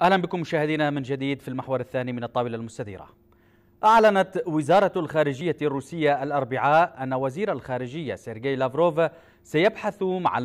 أهلا بكم مشاهدينا من جديد في المحور الثاني من الطاولة المستديرة. أعلنت وزارة الخارجية الروسية الأربعاء أن وزير الخارجية سيرجي لافروف سيبحث مع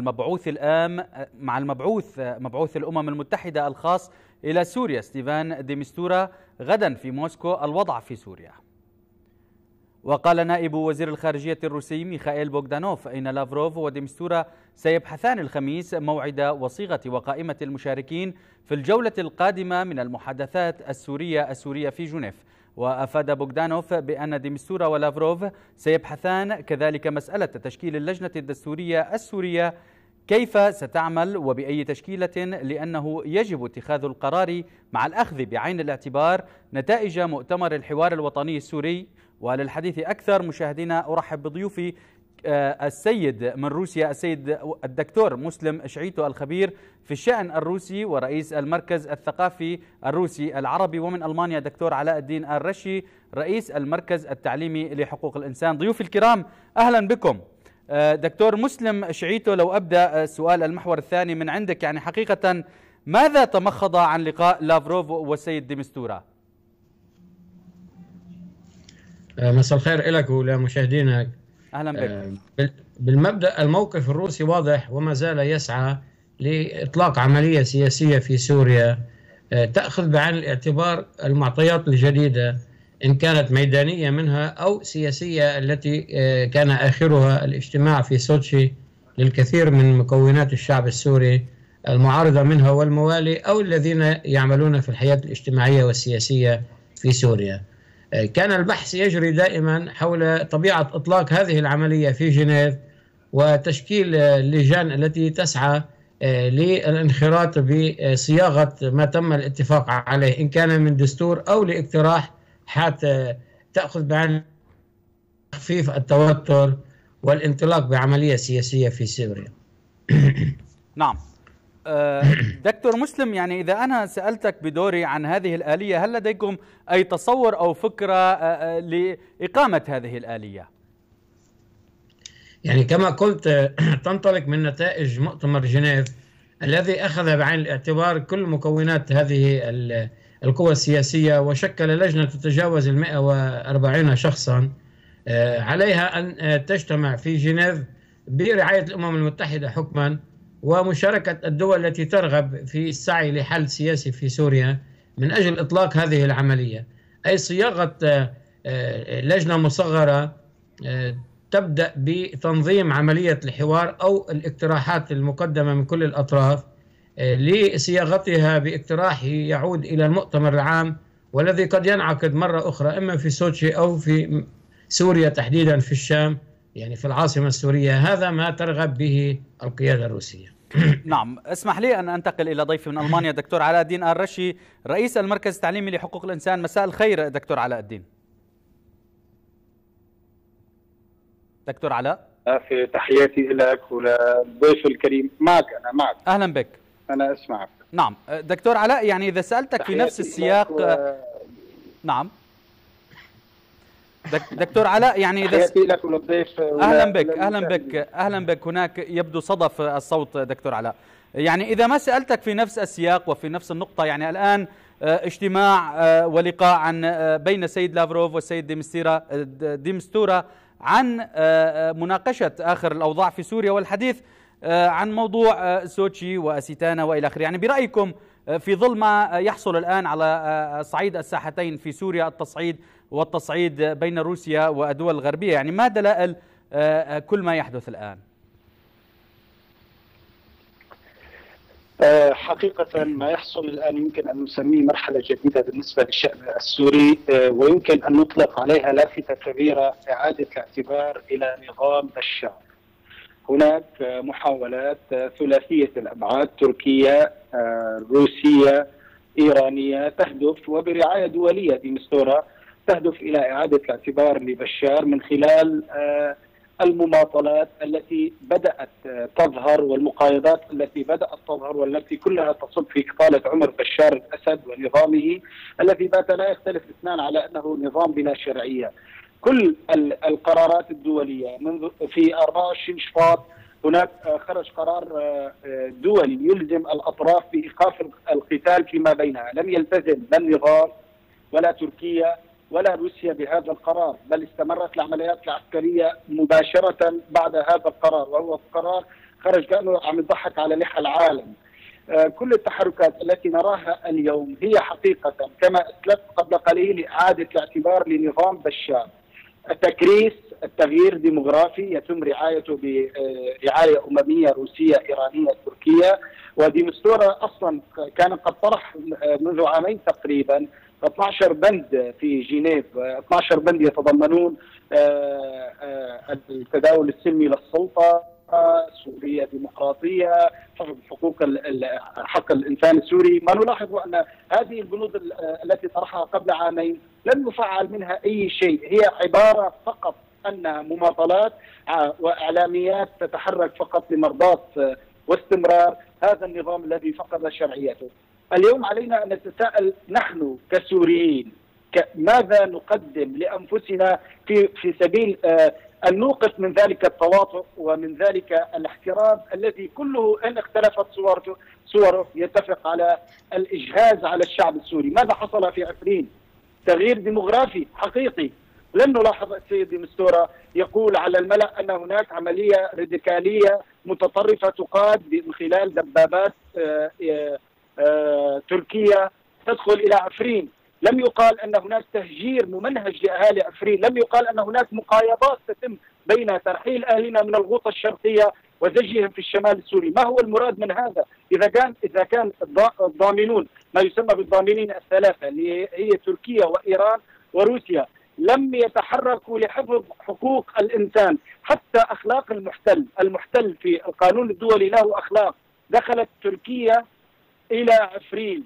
مبعوث الأمم المتحدة الخاص إلى سوريا ستيفان دي مستورا غدا في موسكو الوضع في سوريا. وقال نائب وزير الخارجية الروسي ميخائيل بوغدانوف إن لافروف وديمستورا سيبحثان الخميس موعد وصيغة وقائمة المشاركين في الجولة القادمة من المحادثات السورية في جنيف. وأفاد بوغدانوف بأن ديمستورا ولافروف سيبحثان كذلك مسألة تشكيل اللجنة الدستورية السورية كيف ستعمل وبأي تشكيلة، لأنه يجب اتخاذ القرار مع الأخذ بعين الاعتبار نتائج مؤتمر الحوار الوطني السوري. وللحديث أكثر مشاهدينا أرحب بضيوفي السيد من روسيا السيد الدكتور مسلم شعيتو الخبير في الشأن الروسي ورئيس المركز الثقافي الروسي العربي، ومن ألمانيا دكتور علاء الدين الرشي رئيس المركز التعليمي لحقوق الإنسان. ضيوف الكرام أهلا بكم. دكتور مسلم شعيتو، لو أبدأ سؤال المحور الثاني من عندك، يعني حقيقة ماذا تمخض عن لقاء لافروف والسيد ديمستورا؟ مساء الخير لك ولمشاهدينك. أهلا بك. بالمبدأ الموقف الروسي واضح وما زال يسعى لإطلاق عملية سياسية في سوريا تأخذ بعين الاعتبار المعطيات الجديدة إن كانت ميدانية منها أو سياسية، التي كان آخرها الاجتماع في سوتشي للكثير من مكونات الشعب السوري المعارضة منها والموالي أو الذين يعملون في الحياة الاجتماعية والسياسية في سوريا. كان البحث يجري دائما حول طبيعة إطلاق هذه العملية في جنيف وتشكيل اللجان التي تسعى للانخراط بصياغة ما تم الاتفاق عليه إن كان من دستور أو لاقتراح حتى تأخذ بعين تخفيف التوتر والانطلاق بعملية سياسية في سوريا. نعم دكتور مسلم، يعني إذا أنا سألتك بدوري عن هذه الآلية، هل لديكم أي تصور أو فكرة لإقامة هذه الآلية؟ يعني كما قلت تنطلق من نتائج مؤتمر جنيف الذي أخذ بعين الاعتبار كل مكونات هذه القوى السياسية وشكل لجنة تتجاوز 140 شخصا عليها أن تجتمع في جنيف برعاية الأمم المتحدة حكما ومشاركة الدول التي ترغب في السعي لحل سياسي في سوريا من أجل إطلاق هذه العملية، أي صياغة لجنة مصغرة تبدأ بتنظيم عملية الحوار أو الاقتراحات المقدمة من كل الأطراف لصياغتها باقتراح يعود إلى المؤتمر العام، والذي قد ينعقد مرة أخرى إما في سوتشي أو في سوريا تحديدا في الشام، يعني في العاصمة السورية. هذا ما ترغب به القيادة الروسية. نعم، اسمح لي أن أنتقل إلى ضيفي من ألمانيا دكتور علاء الدين الرشي رئيس المركز التعليمي لحقوق الإنسان. مساء الخير دكتور علاء الدين. دكتور علاء، في تحياتي لك وللضيف الكريم. معك أهلا بك. أنا أسمعك. نعم دكتور علاء، يعني إذا سألتك في نفس السياق نعم دكتور علاء، يعني إذا لك وللضيف. أهلا بك. هناك يبدو صدف الصوت دكتور علاء. يعني إذا ما سألتك في نفس السياق وفي نفس النقطة، يعني الآن اجتماع ولقاء عن بين السيد لافروف والسيد ديمستورا عن مناقشة آخر الأوضاع في سوريا والحديث عن موضوع سوتشي وأسيتانا وإلى آخره. يعني برأيكم في ظل ما يحصل الآن على صعيد الساحتين في سوريا، التصعيد بين روسيا والدول الغربية، يعني ما دلائل كل ما يحدث الآن؟ حقيقة ما يحصل الآن يمكن أن نسميه مرحلة جديدة بالنسبة للشأن السوري، ويمكن أن نطلق عليها لافتة كبيرة إعادة الاعتبار إلى نظام بشار. هناك محاولات ثلاثية الأبعاد، تركية روسية إيرانية، تهدف وبرعاية دولية ديمستورا تهدف إلى إعادة الاعتبار لبشار من خلال المماطلات التي بدأت تظهر والمقايضات التي بدأت تظهر والتي كلها تصب في إطالة عمر بشار الأسد ونظامه الذي بات لا يختلف اثنان على أنه نظام بلا شرعية. كل القرارات الدولية منذ في 24 شباط هناك خرج قرار دولي يلزم الأطراف بإيقاف القتال فيما بينها، لم يلتزم لا النظام ولا تركيا ولا روسيا بهذا القرار، بل استمرت العمليات العسكرية مباشرة بعد هذا القرار، وهو قرار خرج كأنه عم يضحك على لحى العالم. كل التحركات التي نراها اليوم هي حقيقة كما أسلفت قبل قليل إعادة الاعتبار لنظام بشار، التكريس، التغيير ديموغرافي يتم رعايته برعاية أممية روسية إيرانية تركية. وديمستورا أصلا كان قد طرح منذ عامين تقريبا 12 بند في جنيف، 12 بند يتضمنون التداول السلمي للسلطة، سوريا ديمقراطية، حق الإنسان السوري. ما نلاحظ أن هذه البنود التي طرحها قبل عامين لم يفعل منها أي شيء، هي عبارة فقط أنها مماطلات وإعلاميات تتحرك فقط لمرضاة واستمرار هذا النظام الذي فقد شرعيته. اليوم علينا أن نتساءل نحن كسوريين ماذا نقدم لأنفسنا في سبيل أن نوقف من ذلك التواطؤ ومن ذلك الاحترام الذي كله إن اختلفت صوره يتفق على الإجهاز على الشعب السوري. ماذا حصل في عفرين؟ تغيير ديموغرافي حقيقي. لن نلاحظ السيد ديمستورا يقول على الملأ أن هناك عملية راديكالية متطرفة تقاد من خلال دبابات تركيا تدخل إلى عفرين. لم يقال أن هناك تهجير ممنهج لأهالي عفرين، لم يقال أن هناك مقايضات تتم بين ترحيل أهلنا من الغوطة الشرقية وزجهم في الشمال السوري. ما هو المراد من هذا؟ إذا كان الضامنون ما يسمى بالضامنين الثلاثة اللي هي تركيا وإيران وروسيا لم يتحركوا لحفظ حقوق الإنسان، حتى أخلاق المحتل في القانون الدولي له أخلاق. دخلت تركيا إلى عفرين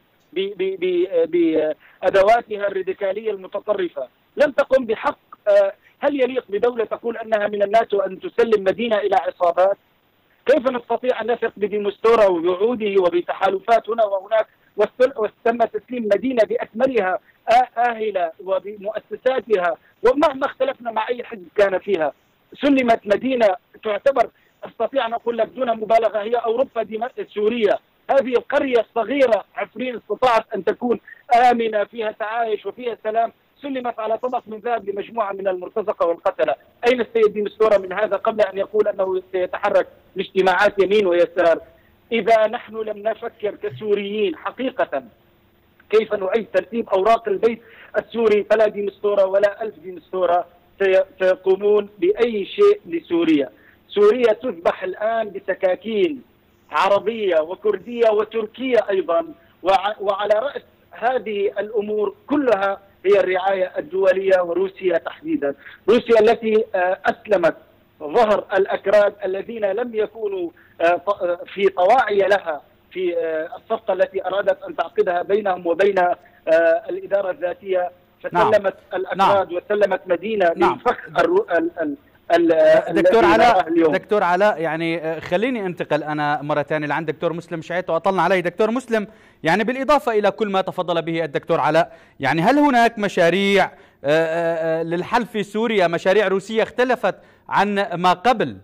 بأدواتها الراديكالية المتطرفة، لم تقم بحق. هل يليق بدولة تقول أنها من الناتو أن تسلم مدينة إلى عصابات؟ كيف نستطيع أن نثق بديمستورا وبوعوده وبتحالفات هنا وهناك وتم تسليم مدينة بأكملها آهلة وبمؤسساتها، ومهما اختلفنا مع أي حزب كان فيها سلمت مدينة تعتبر، أستطيع أن أقول لك دون مبالغة، هي أوروبا سوريا. هذه القرية الصغيرة عفرين استطاعت أن تكون آمنة، فيها تعايش وفيها سلام، سلمت على طبق من ذهب لمجموعة من المرتزقة والقتلة. أين السيد ديمستورا من هذا قبل أن يقول أنه سيتحرك لاجتماعات يمين ويسار؟ إذا نحن لم نفكر كسوريين حقيقة كيف نعيد ترتيب أوراق البيت السوري، فلا ديمستورا ولا ألف ديمستورا سيقومون بأي شيء لسوريا. سوريا تذبح الآن بسكاكين عربية وكردية وتركية أيضا، وعلى رأس هذه الأمور كلها هي الرعاية الدولية وروسيا تحديدا. روسيا التي أسلمت ظهر الأكراد الذين لم يكونوا في طواعي لها في الصفقة التي أرادت أن تعقدها بينهم وبين الإدارة الذاتية، فسلمت الأكراد وسلمت مدينة لفخ دكتور علاء، يعني خليني انتقل انا مره ثانيه لعند دكتور مسلم شعيط واطلنا عليه. دكتور مسلم، يعني بالاضافه الى كل ما تفضل به الدكتور علاء، يعني هل هناك مشاريع للحل في سوريا، مشاريع روسيه اختلفت عن ما قبل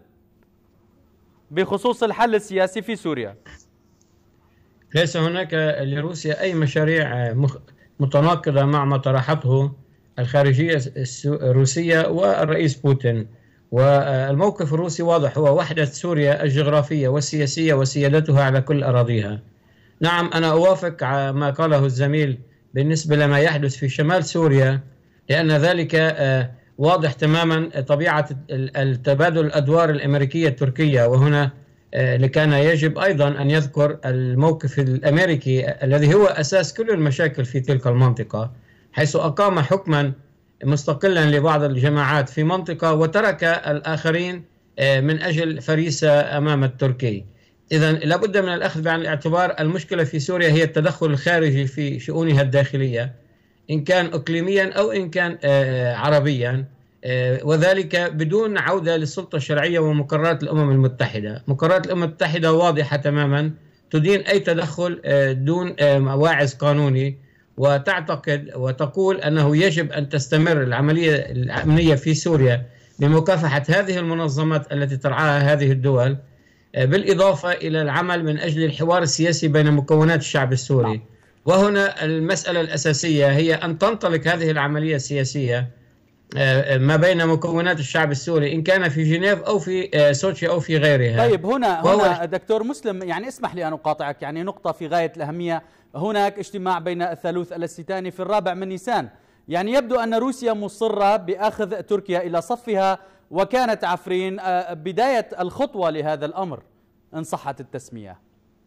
بخصوص الحل السياسي في سوريا؟ ليس هناك لروسيا اي مشاريع متناقضه مع ما طرحته الخارجيه الروسيه والرئيس بوتين. والموقف الروسي واضح، هو وحدة سوريا الجغرافية والسياسية وسيادتها على كل أراضيها. نعم، أنا أوافق ما قاله الزميل بالنسبة لما يحدث في شمال سوريا، لأن ذلك واضح تماما طبيعة التبادل الأدوار الأمريكية التركية. وهنا كان يجب أيضا أن يذكر الموقف الأمريكي الذي هو أساس كل المشاكل في تلك المنطقة، حيث أقام حكما مستقلا لبعض الجماعات في منطقة وترك الآخرين من أجل فريسة أمام التركي. إذن لابد من الأخذ بعين الاعتبار المشكلة في سوريا هي التدخل الخارجي في شؤونها الداخلية، إن كان إقليميا أو إن كان عربيا، وذلك بدون عودة للسلطة الشرعية ومقررات الأمم المتحدة. مقررات الأمم المتحدة واضحة تماما، تدين أي تدخل دون واعظ قانوني، وتعتقد وتقول أنه يجب أن تستمر العملية الأمنية في سوريا لمكافحة هذه المنظمات التي ترعاها هذه الدول بالإضافة إلى العمل من أجل الحوار السياسي بين مكونات الشعب السوري. وهنا المسألة الأساسية هي أن تنطلق هذه العملية السياسية ما بين مكونات الشعب السوري، إن كان في جنيف أو في سوتشي أو في غيرها. طيب هنا دكتور مسلم، يعني اسمح لي أن أقاطعك، يعني نقطة في غاية الأهمية. هناك اجتماع بين الثالوث الاستيتاني في 4 نيسان، يعني يبدو أن روسيا مصرة بأخذ تركيا إلى صفها، وكانت عفرين بداية الخطوة لهذا الأمر إن صحت التسمية.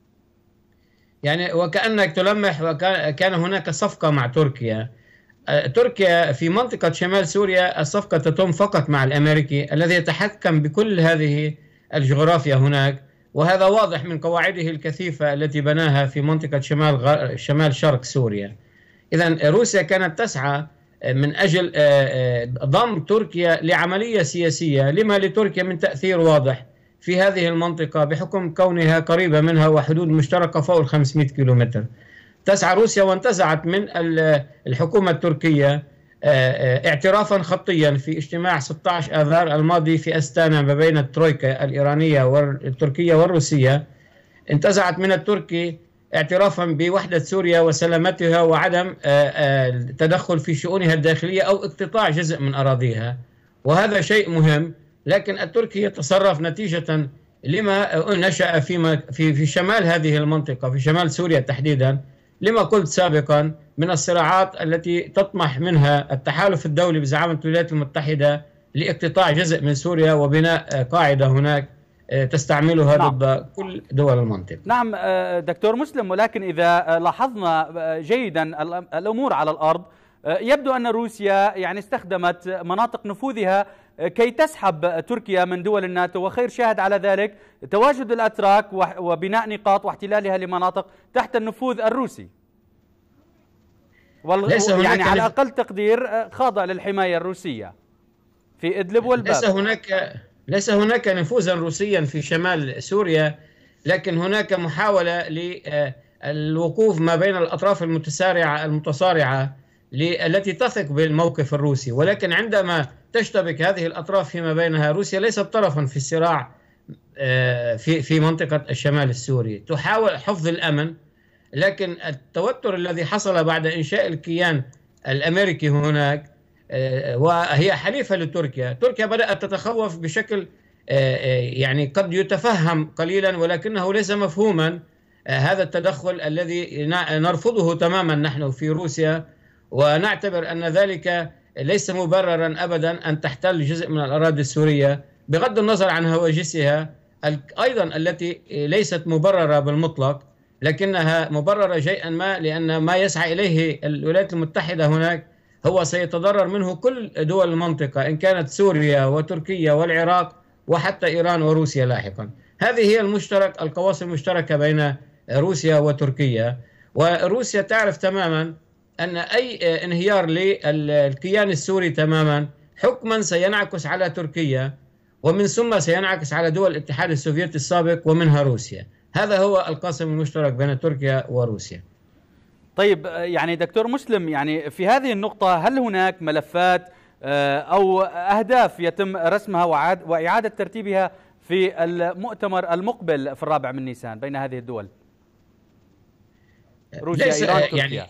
يعني وكأنك تلمح وكان هناك صفقة مع تركيا. تركيا في منطقة شمال سوريا الصفقة تتم فقط مع الأمريكي الذي يتحكم بكل هذه الجغرافيا هناك، وهذا واضح من قواعده الكثيفة التي بناها في منطقة شمال شرق سوريا. إذن روسيا كانت تسعى من أجل ضم تركيا لعملية سياسية لما لتركيا من تأثير واضح في هذه المنطقة بحكم كونها قريبة منها وحدود مشتركة فوق 500 كيلومتر. تسعى روسيا وانتزعت من الحكومة التركية اعترافا خطيا في اجتماع 16 آذار الماضي في أستانا ما بين الترويكا الإيرانية والتركية والروسية. انتزعت من التركي اعترافا بوحدة سوريا وسلامتها وعدم التدخل في شؤونها الداخلية أو اقتطاع جزء من أراضيها، وهذا شيء مهم. لكن التركي يتصرف نتيجة لما نشأ في شمال هذه المنطقة، في شمال سوريا تحديدا، لما قلت سابقا من الصراعات التي تطمح منها التحالف الدولي بزعامة الولايات المتحدة لاقتطاع جزء من سوريا وبناء قاعدة هناك تستعملها ضد كل دول المنطقة. نعم دكتور مسلم، ولكن إذا لاحظنا جيدا الأمور على الأرض يبدو أن روسيا يعني استخدمت مناطق نفوذها كي تسحب تركيا من دول الناتو، وخير شاهد على ذلك تواجد الأتراك وبناء نقاط واحتلالها لمناطق تحت النفوذ الروسي، يعني على أقل تقدير خاضع للحماية الروسية في إدلب والباب. ليس هناك نفوذا روسيا في شمال سوريا، لكن هناك محاولة للوقوف ما بين الأطراف المتصارعة التي تثق بالموقف الروسي. ولكن عندما تشتبك هذه الأطراف فيما بينها، روسيا ليست طرفا في الصراع في منطقة الشمال السوري، تحاول حفظ الأمن. لكن التوتر الذي حصل بعد إنشاء الكيان الأمريكي هناك وهي حليفة لتركيا، تركيا بدأت تتخوف بشكل يعني قد يتفهم قليلا ولكنه ليس مفهوما هذا التدخل الذي نرفضه تماما نحن في روسيا، ونعتبر أن ذلك ليس مبررا أبدا أن تحتل جزء من الأراضي السورية بغض النظر عن هواجسها أيضا التي ليست مبررة بالمطلق، لكنها مبررة شيئا ما، لأن ما يسعى إليه الولايات المتحدة هناك هو سيتضرر منه كل دول المنطقة، إن كانت سوريا وتركيا والعراق وحتى إيران وروسيا لاحقا. هذه هي القواصي المشتركة بين روسيا وتركيا. وروسيا تعرف تماما أن أي انهيار للكيان السوري تماما حكما سينعكس على تركيا، ومن ثم سينعكس على دول الاتحاد السوفيتي السابق ومنها روسيا. هذا هو القاسم المشترك بين تركيا وروسيا. طيب يعني دكتور مسلم، يعني في هذه النقطة هل هناك ملفات أو أهداف يتم رسمها وإعادة ترتيبها في المؤتمر المقبل في 4 نيسان بين هذه الدول؟ روسيا، إيران، تركيا. يعني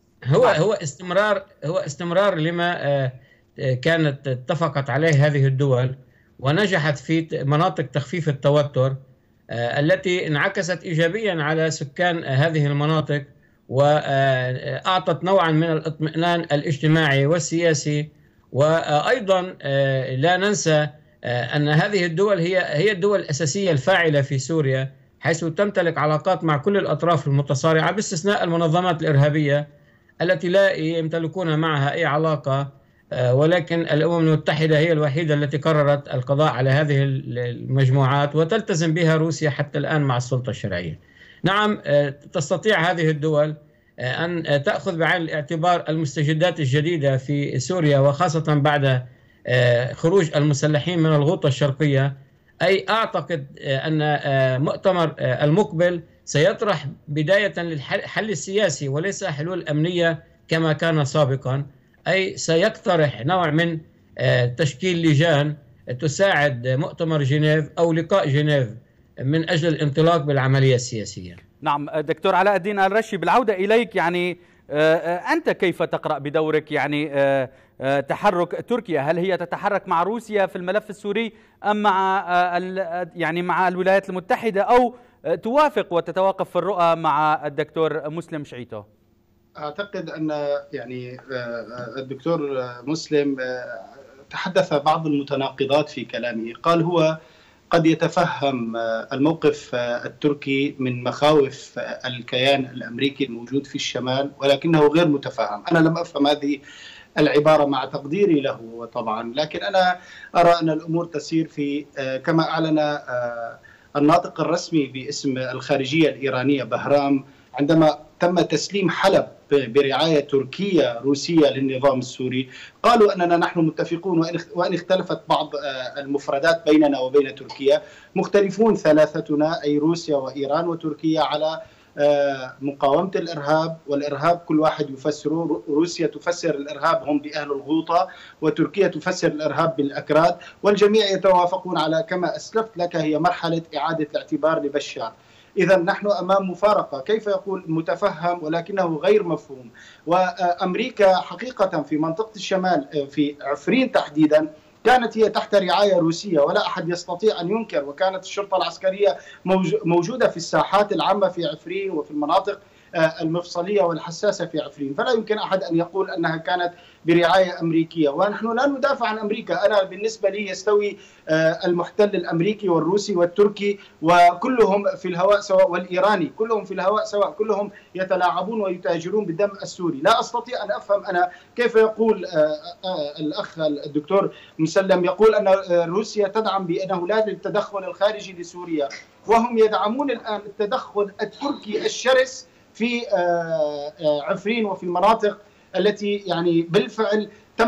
هو استمرار لما كانت اتفقت عليه هذه الدول ونجحت في مناطق تخفيف التوتر التي انعكست إيجابيا على سكان هذه المناطق، وأعطت نوعا من الاطمئنان الاجتماعي والسياسي. وأيضا لا ننسى أن هذه الدول هي الدول الأساسية الفاعلة في سوريا، حيث تمتلك علاقات مع كل الأطراف المتصارعة باستثناء المنظمات الإرهابية التي لا يمتلكون معها أي علاقة، ولكن الأمم المتحدة هي الوحيدة التي قررت القضاء على هذه المجموعات وتلتزم بها روسيا حتى الآن مع السلطة الشرعية. نعم، تستطيع هذه الدول أن تأخذ بعين الاعتبار المستجدات الجديدة في سوريا، وخاصة بعد خروج المسلحين من الغوطة الشرقية. أي أعتقد أن مؤتمر المقبل سيطرح بداية للحل السياسي وليس حلول أمنية كما كان سابقا، أي سيقترح نوع من تشكيل لجان تساعد مؤتمر جنيف أو لقاء جنيف من أجل الانطلاق بالعملية السياسية. نعم دكتور علاء الدين الرشي، بالعودة إليك، يعني أنت كيف تقرأ بدورك يعني تحرك تركيا؟ هل هي تتحرك مع روسيا في الملف السوري أم مع يعني مع الولايات المتحدة، أو توافق وتتوقف في الرؤى مع الدكتور مسلم شعيتو؟ أعتقد أن يعني الدكتور مسلم تحدث بعض المتناقضات في كلامه. قال هو قد يتفهم الموقف التركي من مخاوف الكيان الأمريكي الموجود في الشمال، ولكنه غير متفهم. أنا لم أفهم هذه العبارة مع تقديري له طبعا، لكن أنا أرى أن الأمور تسير في كما أعلن الناطق الرسمي باسم الخارجية الإيرانية بهرام عندما تم تسليم حلب برعاية تركية روسية للنظام السوري. قالوا أننا نحن متفقون، وإن اختلفت بعض المفردات بيننا وبين تركيا، مختلفون ثلاثتنا أي روسيا وإيران وتركيا على مقاومة الإرهاب. والإرهاب كل واحد يفسره، روسيا تفسر الإرهاب هم بأهل الغوطة، وتركيا تفسر الإرهاب بالأكراد، والجميع يتوافقون على كما أسلفت لك هي مرحلة إعادة الاعتبار لبشار. إذا نحن أمام مفارقة. كيف يقول متفهم ولكنه غير مفهوم؟ وأمريكا حقيقة في منطقة الشمال في عفرين تحديدا كانت هي تحت رعاية روسية، ولا أحد يستطيع أن ينكر، وكانت الشرطة العسكرية موجودة في الساحات العامة في عفرين وفي المناطق المفصلية والحساسة في عفرين، فلا يمكن أحد أن يقول أنها كانت برعاية أمريكية. ونحن لا ندافع عن أمريكا. أنا بالنسبة لي يستوي المحتل الأمريكي والروسي والتركي وكلهم في الهواء سواء، والإيراني كلهم في الهواء سواء، كلهم يتلاعبون ويتاجرون بالدم السوري. لا أستطيع أن أفهم أنا كيف يقول الأخ الدكتور مسلم يقول أن روسيا تدعم بأنه لا للتدخل الخارجي لسوريا، وهم يدعمون الآن التدخل التركي الشرس في عفرين وفي المناطق التي يعني بالفعل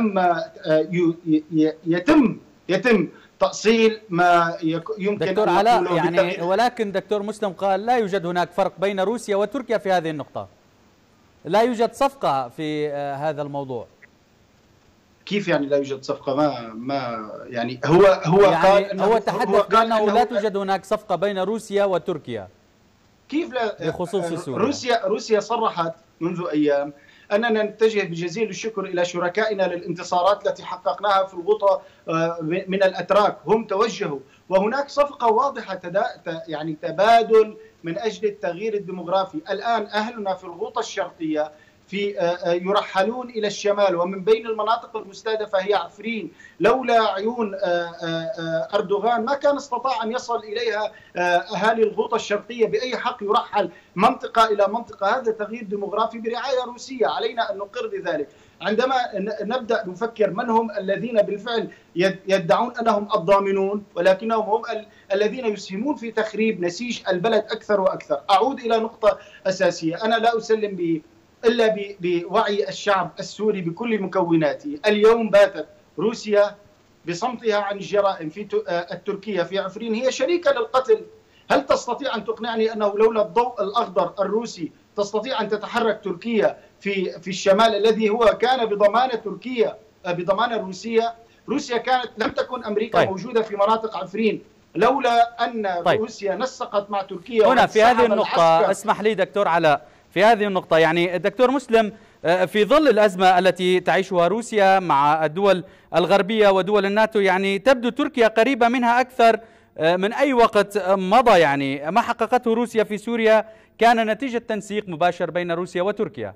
يتم تأصيل ما يمكن دكتور علاء يعني، ولكن دكتور مسلم قال لا يوجد هناك فرق بين روسيا وتركيا في هذه النقطة، لا يوجد صفقة في هذا الموضوع. كيف يعني لا يوجد صفقة؟ ما يعني هو يعني قال إنه هو تحدث بأنه لا توجد هناك صفقة بين روسيا وتركيا. كيف لا؟ بخصوص سوريا روسيا صرحت منذ أيام أننا نتجه بجزيل الشكر إلى شركائنا للانتصارات التي حققناها في الغوطة من الأتراك. هم توجهوا، وهناك صفقة واضحة يعني تبادل من أجل التغيير الديمغرافي. الآن أهلنا في الغوطة الشرقية يرحلون إلى الشمال، ومن بين المناطق المستهدفة هي عفرين. لولا عيون أردوغان ما كان استطاع أن يصل إليها أهالي الغوطة الشرقية بأي حق يرحل منطقة إلى منطقة. هذا تغيير ديمغرافي برعاية روسية، علينا أن نقر بذلك. عندما نبدأ نفكر من هم الذين بالفعل يدعون أنهم الضامنون، ولكنهم هم الذين يسهمون في تخريب نسيج البلد أكثر وأكثر. أعود إلى نقطة أساسية، أنا لا أسلم إلا بوعي الشعب السوري بكل مكوناته. اليوم باتت روسيا بصمتها عن الجرائم في التركية في عفرين هي شريكة للقتل. هل تستطيع أن تقنعني أنه لولا الضوء الأخضر الروسي تستطيع أن تتحرك تركيا في الشمال الذي هو كان بضمانة تركيا بضمانة روسية؟ روسيا كانت لم تكن أمريكا موجودة في مناطق عفرين لولا أن روسيا نسقت مع تركيا. هنا في هذه النقطة اسمح لي دكتور علاء، في هذه النقطة يعني دكتور مسلم، في ظل الأزمة التي تعيشها روسيا مع الدول الغربية ودول الناتو، يعني تبدو تركيا قريبة منها أكثر من أي وقت مضى. يعني ما حققته روسيا في سوريا كان نتيجة تنسيق مباشر بين روسيا وتركيا.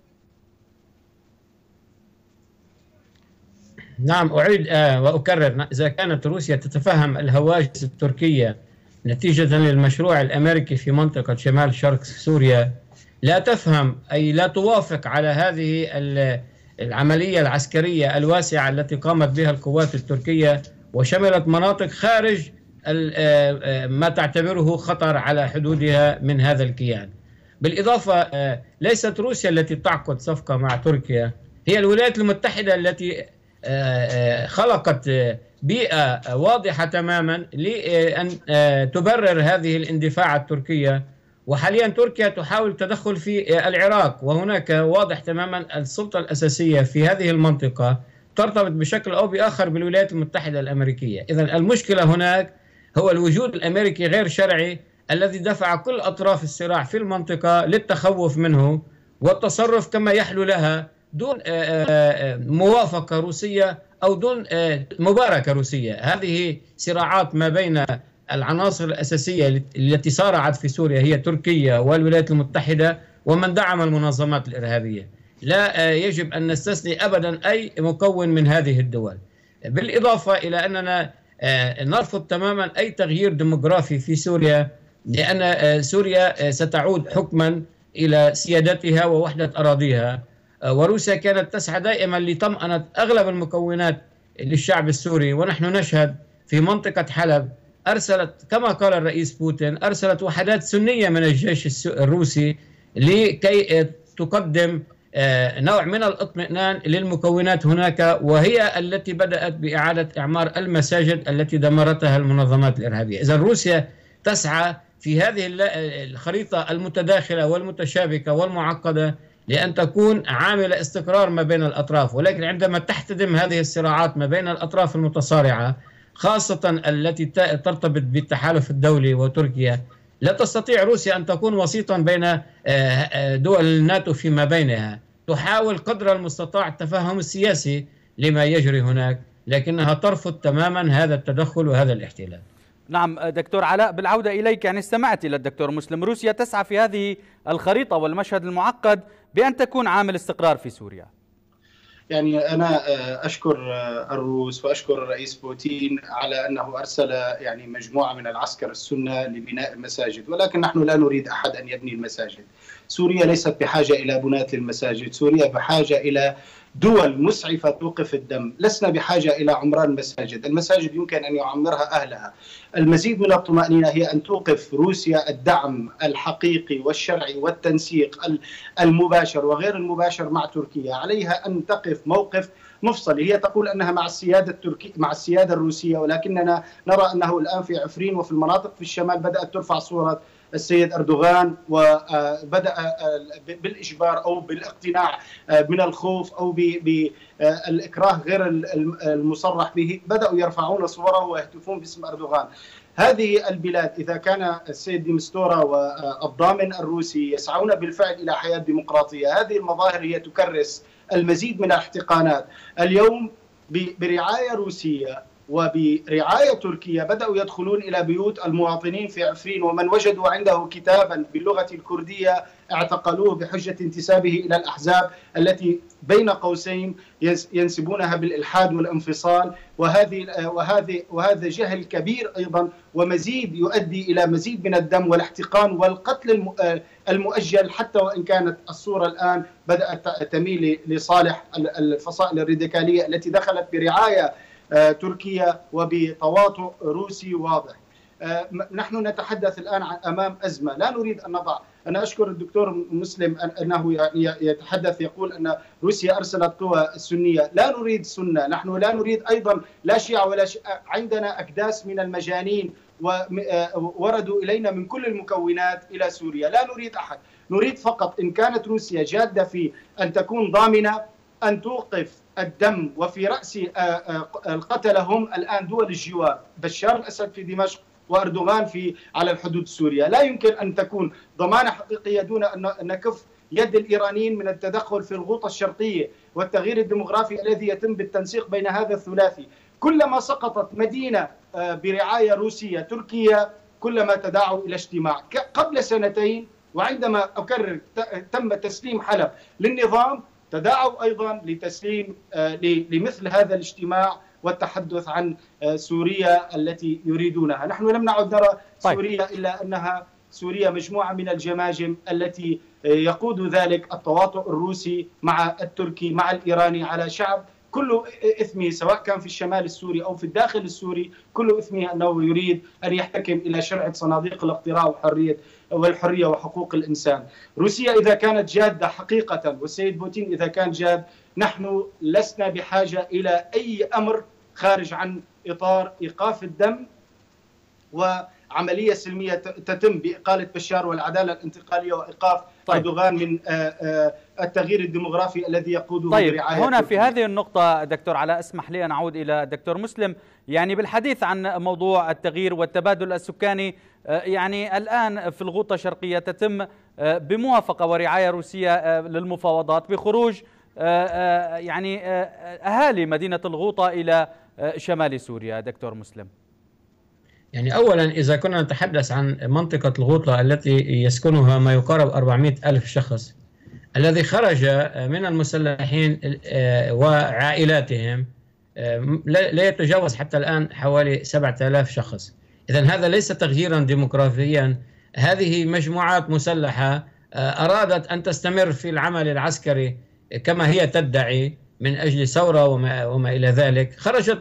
نعم، أعيد وأكرر، إذا كانت روسيا تتفهم الهواجس التركية نتيجة للمشروع الأمريكي في منطقة شمال شرق سوريا، لا تفهم أي لا توافق على هذه العملية العسكرية الواسعة التي قامت بها القوات التركية، وشملت مناطق خارج ما تعتبره خطر على حدودها من هذا الكيان. بالإضافة ليست روسيا التي تعقد صفقة مع تركيا، هي الولايات المتحدة التي خلقت بيئة واضحة تماما لأن تبرر هذه الاندفاع التركية. وحاليا تركيا تحاول التدخل في العراق، وهناك واضح تماما السلطة الأساسية في هذه المنطقة ترتبط بشكل أو بآخر بالولايات المتحدة الأمريكية. إذن المشكلة هناك هو الوجود الأمريكي غير شرعي الذي دفع كل أطراف الصراع في المنطقة للتخوف منه والتصرف كما يحلو لها دون موافقة روسية أو دون مباركة روسية. هذه صراعات ما بين العناصر الأساسية التي صارعت في سوريا هي تركيا والولايات المتحدة ومن دعم المنظمات الإرهابية. لا يجب أن نستثني أبدا أي مكون من هذه الدول، بالإضافة إلى أننا نرفض تماما أي تغيير ديموغرافي في سوريا، لأن سوريا ستعود حكما إلى سيادتها ووحدة أراضيها. وروسيا كانت تسعى دائما لطمأنة أغلب المكونات للشعب السوري، ونحن نشهد في منطقة حلب أرسلت كما قال الرئيس بوتين أرسلت وحدات سنية من الجيش الروسي لكي تقدم نوع من الاطمئنان للمكونات هناك، وهي التي بدأت بإعادة إعمار المساجد التي دمرتها المنظمات الإرهابية. إذا روسيا تسعى في هذه الخريطة المتداخلة والمتشابكة والمعقدة لأن تكون عاملة استقرار ما بين الأطراف، ولكن عندما تحتدم هذه الصراعات ما بين الأطراف المتصارعة خاصة التي ترتبط بالتحالف الدولي وتركيا، لا تستطيع روسيا أن تكون وسيطا بين دول الناتو فيما بينها. تحاول قدر المستطاع التفهم السياسي لما يجري هناك، لكنها ترفض تماما هذا التدخل وهذا الاحتلال. نعم دكتور علاء، بالعودة إليك، يعني استمعت إلى الدكتور مسلم، روسيا تسعى في هذه الخريطة والمشهد المعقد بأن تكون عامل استقرار في سوريا. يعني أنا أشكر الروس وأشكر الرئيس بوتين على أنه أرسل يعني مجموعة من العسكر السنة لبناء المساجد، ولكن نحن لا نريد أحد أن يبني المساجد. سوريا ليست بحاجة إلى بناة المساجد، سوريا بحاجة إلى دول مسعفة توقف الدم. لسنا بحاجة إلى عمران مساجد، المساجد يمكن أن يعمرها أهلها. المزيد من الطمأنينة هي أن توقف روسيا الدعم الحقيقي والشرعي والتنسيق المباشر وغير المباشر مع تركيا. عليها أن تقف موقف مفصل. هي تقول أنها مع السيادة التركية مع السيادة الروسية، ولكننا نرى أنه الآن في عفرين وفي المناطق في الشمال بدأت ترفع صورة السيد أردوغان، وبدأ بالإجبار أو بالاقتناع من الخوف أو بالإكراه غير المصرح به، بدأوا يرفعون صوره ويهتفون باسم أردوغان. هذه البلاد إذا كان السيد دي مستورا والضامن الروسي يسعون بالفعل إلى حياة ديمقراطية، هذه المظاهر هي تكرس المزيد من الاحتقانات. اليوم برعاية روسية وبرعاية تركيا بدأوا يدخلون إلى بيوت المواطنين في عفرين، ومن وجدوا عنده كتابا باللغة الكردية اعتقلوه بحجة انتسابه إلى الأحزاب التي بين قوسين ينسبونها بالإلحاد والانفصال. وهذا جهل كبير أيضا، ومزيد يؤدي إلى مزيد من الدم والاحتقان والقتل المؤجل، حتى وإن كانت الصورة الآن بدأت تميل لصالح الفصائل الراديكالية التي دخلت برعاية تركيا وبتواطؤ روسي واضح. نحن نتحدث الآن أمام أزمة لا نريد أن نضع. أنا أشكر الدكتور مسلم أنه يتحدث يقول أن روسيا أرسلت قوى السنية. لا نريد سنة، نحن لا نريد أيضا لا شيعة ولا عندنا أكداس من المجانين ووردوا إلينا من كل المكونات إلى سوريا. لا نريد أحد، نريد فقط إن كانت روسيا جادة في أن تكون ضامنة أن توقف الدم، وفي رأس القتلة هم الآن دول الجوار، بشار الأسد في دمشق وأردوغان على الحدود السورية. لا يمكن أن تكون ضمانة حقيقية دون أن نكف يد الإيرانيين من التدخل في الغوطة الشرقية والتغيير الديمغرافي الذي يتم بالتنسيق بين هذا الثلاثي. كلما سقطت مدينة برعاية روسية تركيا كلما تداعوا إلى اجتماع. قبل سنتين وعندما أكرر تم تسليم حلب للنظام تداعوا أيضا لتسليم لمثل هذا الاجتماع والتحدث عن سوريا التي يريدونها. نحن لم نعد نرى سوريا إلا أنها سوريا مجموعة من الجماجم التي يقود ذلك التواطؤ الروسي مع التركي مع الإيراني على شعب كل إثمه، سواء كان في الشمال السوري أو في الداخل السوري، كل إثمه أنه يريد أن يحتكم إلى شرعة صناديق الاقتراع والحرية وحقوق الإنسان. روسيا إذا كانت جادة حقيقة والسيد بوتين إذا كان جاد، نحن لسنا بحاجة إلى أي أمر خارج عن إطار إيقاف الدم وعملية سلمية تتم بإقالة بشار والعدالة الانتقالية وإيقاف أردوغان من التغيير الديموغرافي الذي يقوده طيب برعاية هنا في هذه النقطة دكتور علاء اسمح لي أن أعود إلى الدكتور مسلم. يعني بالحديث عن موضوع التغيير والتبادل السكاني، يعني الآن في الغوطة الشرقية تتم بموافقة ورعاية روسية للمفاوضات بخروج يعني أهالي مدينة الغوطة إلى شمال سوريا. دكتور مسلم، يعني أولا إذا كنا نتحدث عن منطقة الغوطة التي يسكنها ما يقارب 400 ألف شخص الذي خرج من المسلحين وعائلاتهم لا يتجاوز حتى الآن حوالي 7000 شخص. إذن هذا ليس تغييرا ديموغرافيا، هذه مجموعات مسلحة أرادت أن تستمر في العمل العسكري كما هي تدعي من أجل ثورة وما إلى ذلك، خرجت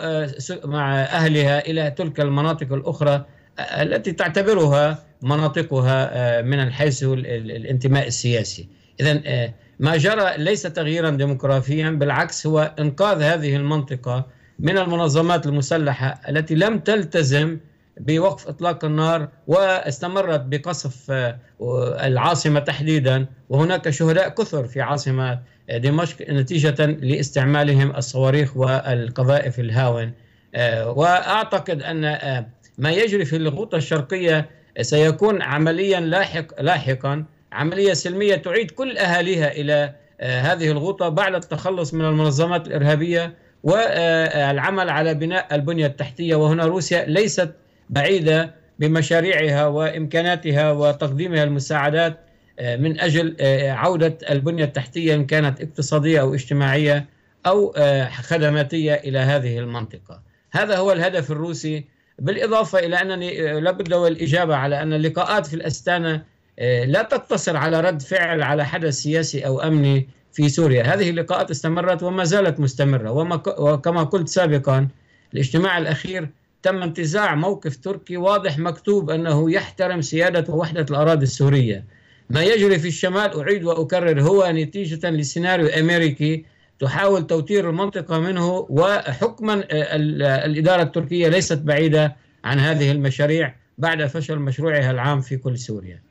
مع أهلها إلى تلك المناطق الأخرى التي تعتبرها مناطقها من حيث الانتماء السياسي. إذن ما جرى ليس تغييرا ديموغرافيا، بالعكس هو إنقاذ هذه المنطقة من المنظمات المسلحة التي لم تلتزم بوقف إطلاق النار واستمرت بقصف العاصمة تحديدا، وهناك شهداء كثر في عاصمة دمشق نتيجة لاستعمالهم الصواريخ والقذائف الهاون. وأعتقد أن ما يجري في الغوطة الشرقية سيكون عمليا لاحقا عملية سلمية تعيد كل أهاليها إلى هذه الغوطة بعد التخلص من المنظمات الإرهابية والعمل على بناء البنية التحتية. وهنا روسيا ليست بعيدة بمشاريعها وإمكاناتها وتقديمها المساعدات من أجل عودة البنية التحتية إن كانت اقتصادية أو اجتماعية أو خدماتية إلى هذه المنطقة. هذا هو الهدف الروسي، بالإضافة إلى أنني لابد والإجابة على أن اللقاءات في الأستانة لا تقتصر على رد فعل على حدث سياسي أو أمني في سوريا. هذه اللقاءات استمرت وما زالت مستمرة، وكما قلت سابقا الاجتماع الأخير تم انتزاع موقف تركي واضح مكتوب أنه يحترم سيادة ووحدة الأراضي السورية. ما يجري في الشمال أعيد وأكرر هو نتيجة لسيناريو أمريكي تحاول توتير المنطقة منه، وحكما الإدارة التركية ليست بعيدة عن هذه المشاريع بعد فشل مشروعها العام في كل سوريا.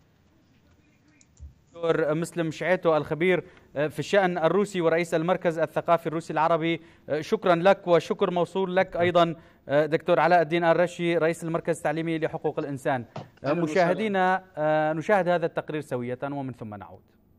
دكتور مسلم شعيتو الخبير في الشأن الروسي ورئيس المركز الثقافي الروسي العربي، شكرا لك، وشكر موصول لك أيضا دكتور علاء الدين الرشي رئيس المركز التعليمي لحقوق الإنسان. مشاهدينا نشاهد هذا التقرير سوية ومن ثم نعود.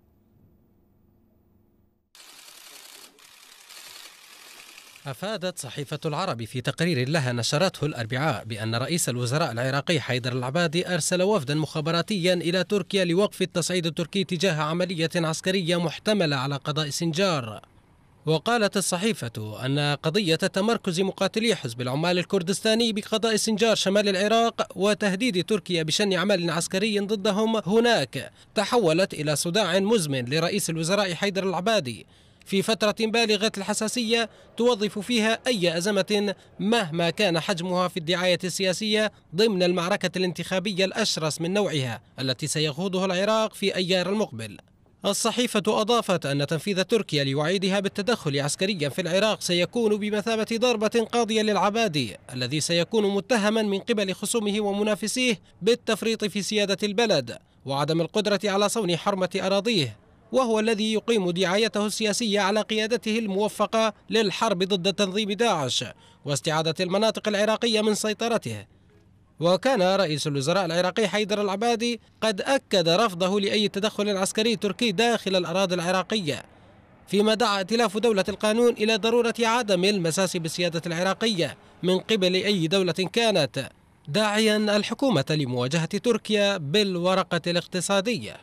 أفادت صحيفة العرب في تقرير لها نشرته الأربعاء بأن رئيس الوزراء العراقي حيدر العبادي أرسل وفدا مخابراتيا إلى تركيا لوقف التصعيد التركي تجاه عملية عسكرية محتملة على قضاء سنجار. وقالت الصحيفة أن قضية تمركز مقاتلي حزب العمال الكردستاني بقضاء سنجار شمال العراق وتهديد تركيا بشن عمل عسكري ضدهم هناك تحولت إلى صداع مزمن لرئيس الوزراء حيدر العبادي في فترة بالغة الحساسية توظف فيها أي أزمة مهما كان حجمها في الدعاية السياسية ضمن المعركة الانتخابية الأشرس من نوعها التي سيخوضها العراق في أيار المقبل. الصحيفة أضافت أن تنفيذ تركيا لوعيدها بالتدخل عسكريا في العراق سيكون بمثابة ضربة قاضية للعبادي الذي سيكون متهما من قبل خصومه ومنافسيه بالتفريط في سيادة البلد وعدم القدرة على صون حرمة أراضيه، وهو الذي يقيم دعايته السياسية على قيادته الموفقة للحرب ضد تنظيم داعش واستعادة المناطق العراقية من سيطرته. وكان رئيس الوزراء العراقي حيدر العبادي قد أكد رفضه لأي تدخل عسكري تركي داخل الأراضي العراقية، فيما دعا ائتلاف دولة القانون إلى ضرورة عدم المساس بالسيادة العراقية من قبل أي دولة كانت، داعيا الحكومة لمواجهة تركيا بالورقة الاقتصادية.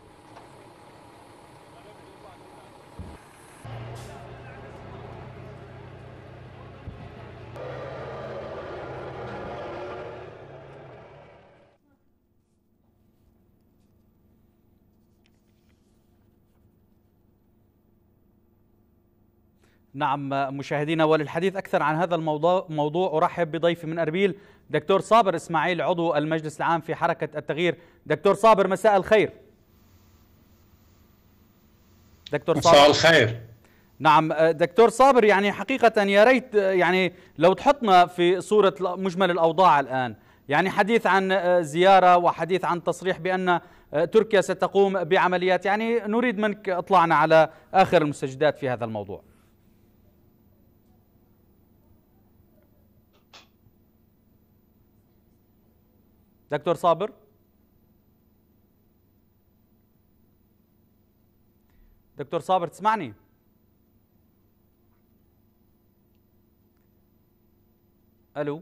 نعم مشاهدينا، وللحديث أكثر عن هذا الموضوع أرحب بضيفي من أربيل دكتور صابر إسماعيل عضو المجلس العام في حركة التغيير. دكتور صابر مساء الخير. دكتور صابر مساء الخير. نعم دكتور صابر، يعني حقيقة يا ريت يعني لو تحطنا في صورة مجمل الأوضاع الآن، يعني حديث عن زيارة وحديث عن تصريح بأن تركيا ستقوم بعمليات، يعني نريد منك اطلعنا على آخر المستجدات في هذا الموضوع. دكتور صابر. دكتور صابر تسمعني؟ الو.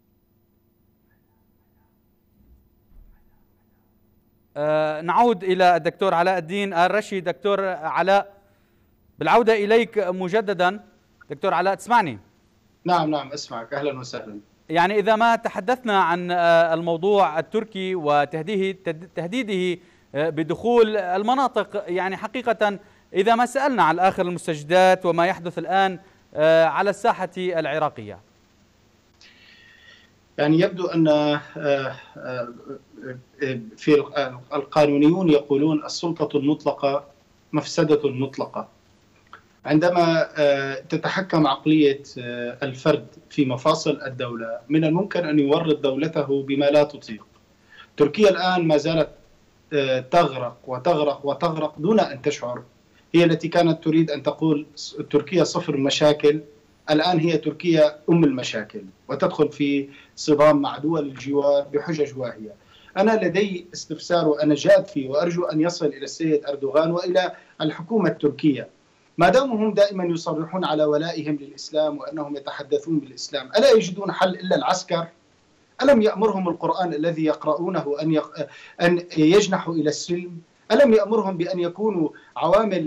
نعود الى الدكتور علاء الدين الرشي. دكتور علاء، بالعودة اليك مجددا. دكتور علاء تسمعني؟ نعم اسمعك، اهلا وسهلا. يعني إذا ما تحدثنا عن الموضوع التركي وتهديده بدخول المناطق، يعني حقيقة إذا ما سألنا عن آخر المستجدات وما يحدث الآن على الساحة العراقية، يعني يبدو أن في القانونيون يقولون السلطة المطلقة مفسدة مطلقة. عندما تتحكم عقلية الفرد في مفاصل الدولة، من الممكن أن يورط دولته بما لا تطيق. تركيا الآن ما زالت تغرق وتغرق وتغرق دون أن تشعر. هي التي كانت تريد أن تقول تركيا صفر مشاكل، الآن هي تركيا أم المشاكل، وتدخل في صدام مع دول الجوار بحجج واهية. أنا لدي استفسار وأنا جاد فيه، وأرجو أن يصل إلى السيد أردوغان وإلى الحكومة التركية. ما داموا هم دائما يصرحون على ولائهم للإسلام وأنهم يتحدثون بالإسلام، ألا يجدون حل إلا العسكر؟ ألم يأمرهم القرآن الذي يقرؤونه أن يجنحوا إلى السلم؟ ألم يأمرهم بأن يكونوا عوامل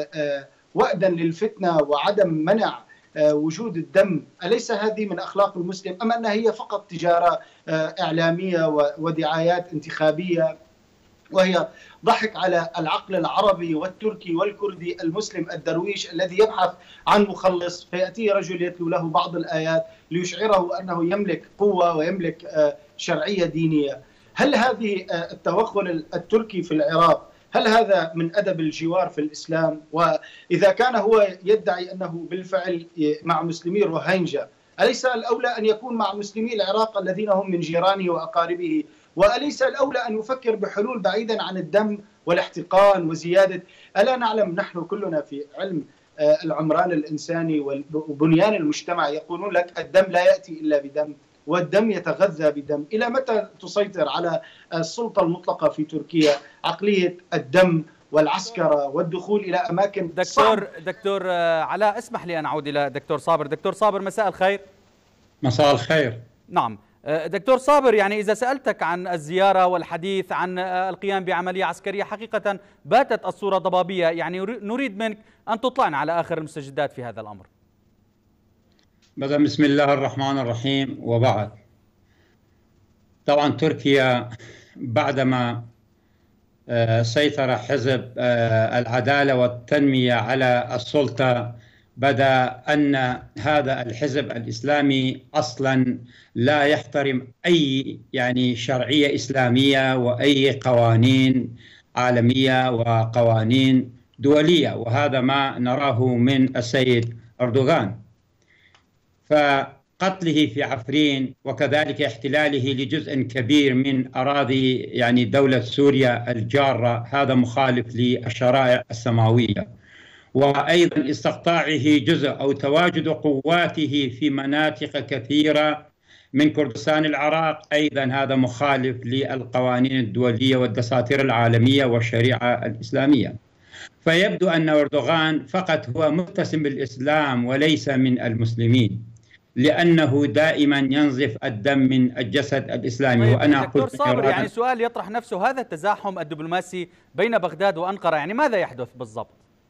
وأدا للفتنة وعدم منع وجود الدم؟ أليس هذه من أخلاق المسلم، أم أنها هي فقط تجارة إعلامية ودعايات انتخابية، وهي ضحك على العقل العربي والتركي والكردي المسلم الدرويش الذي يبحث عن مخلص، فيأتي رجل يتلو له بعض الآيات ليشعره أنه يملك قوة ويملك شرعية دينية؟ هل هذه التوغل التركي في العراق، هل هذا من أدب الجوار في الإسلام؟ وإذا كان هو يدعي أنه بالفعل مع مسلمي روهينجا، أليس الأولى أن يكون مع مسلمي العراق الذين هم من جيرانه وأقاربه؟ وأليس الأولى أن يفكر بحلول بعيدا عن الدم والاحتقان وزيادة؟ ألا نعلم نحن كلنا في علم العمران الإنساني وبنيان المجتمع، يقولون لك الدم لا يأتي إلا بدم، والدم يتغذى بدم. إلى متى تسيطر على السلطة المطلقة في تركيا عقلية الدم والعسكرة والدخول إلى أماكن دكتور علاء، اسمح لي أن أعود إلى دكتور صابر. دكتور صابر، مساء الخير. مساء الخير. نعم دكتور صابر، يعني إذا سألتك عن الزيارة والحديث عن القيام بعملية عسكرية، حقيقة باتت الصورة ضبابية، يعني نريد منك أن تطلعنا على آخر المستجدات في هذا الأمر. بسم الله الرحمن الرحيم. وبعد، طبعا تركيا بعدما سيطر حزب العدالة والتنمية على السلطة، بدا أن هذا الحزب الإسلامي أصلا لا يحترم أي شرعية إسلامية وأي قوانين عالمية وقوانين دولية، وهذا ما نراه من السيد أردوغان. فقتله في عفرين وكذلك احتلاله لجزء كبير من أراضي دولة سوريا الجارة، هذا مخالف للشرائع السماوية. وأيضا استقطاعه جزء أو تواجد قواته في مناطق كثيرة من كردستان العراق، أيضا هذا مخالف للقوانين الدولية والدساتير العالمية والشريعة الإسلامية. فيبدو أن أردوغان فقط هو متسم بالإسلام وليس من المسلمين، لأنه دائما ينزف الدم من الجسد الإسلامي. وأنا دكتور صابر، يعني سؤال يطرح نفسه، هذا التزاحم الدبلوماسي بين بغداد وأنقرة، يعني ماذا يحدث بالضبط؟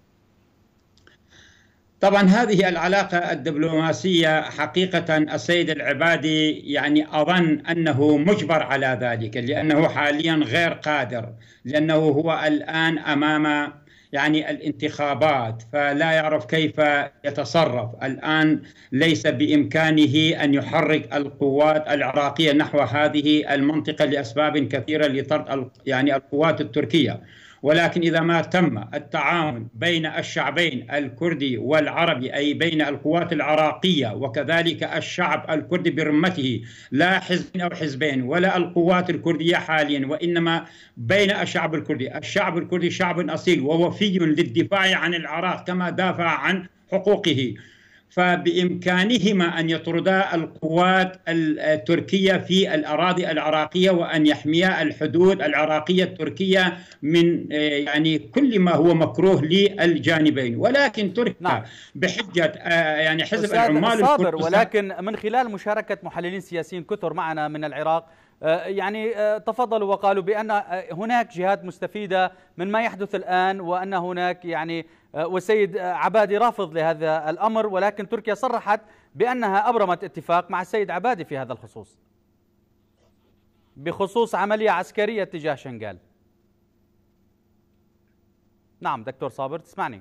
طبعا هذه العلاقة الدبلوماسية حقيقة السيد العبادي أظن أنه مجبر على ذلك، لأنه حاليا غير قادر، لأنه هو الآن أمام الانتخابات، فلا يعرف كيف يتصرف. الآن ليس بإمكانه أن يحرك القوات العراقية نحو هذه المنطقة لأسباب كثيرة لطرد القوات التركية. ولكن إذا ما تم التعاون بين الشعبين الكردي والعربي، أي بين القوات العراقية وكذلك الشعب الكردي برمته، لا حزب أو حزبين ولا القوات الكردية حاليا، وإنما بين الشعب الكردي. الشعب الكردي شعب أصيل ووفي للدفاع عن العراق كما دافع عن حقوقه، فبإمكانهما أن يطردا القوات التركية في الأراضي العراقية وأن يحميا الحدود العراقية التركية من يعني كل ما هو مكروه للجانبين. ولكن تركيا بحجة يعني حزب العمال صابر، ولكن من خلال مشاركة محللين سياسيين كثر معنا من العراق يعني تفضلوا وقالوا بأن هناك جهات مستفيدة من ما يحدث الآن، وأن هناك يعني والسيد عبادي رافض لهذا الأمر، ولكن تركيا صرحت بأنها أبرمت اتفاق مع السيد عبادي في هذا الخصوص بخصوص عملية عسكرية تجاه شنغال. نعم دكتور صابر تسمعني؟